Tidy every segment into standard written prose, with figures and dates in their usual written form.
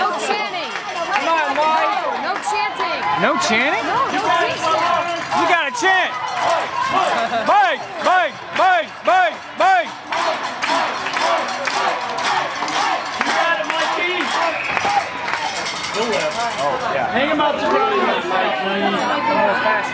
No chanting. Come on, Mike. No chanting. No chanting? No chanting. You gotta chant. Mike, Mike, Mike, Mike, Mike. You got it, Mikey. Oh, yeah. Hang him out to dry, Mike. Faster.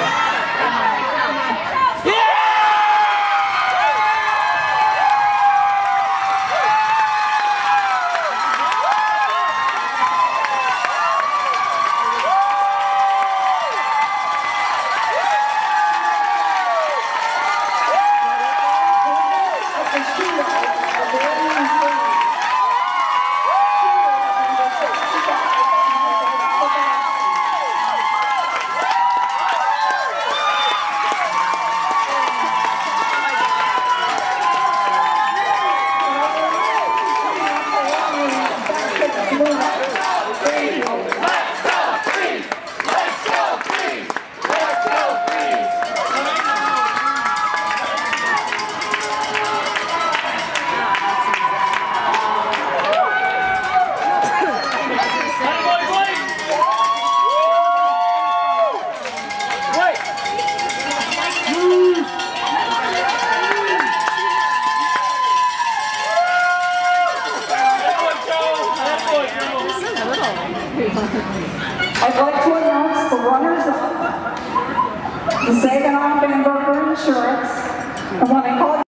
I'd like to announce the runners-up, the Saginaw Berrien Freeze Insurance, and when I call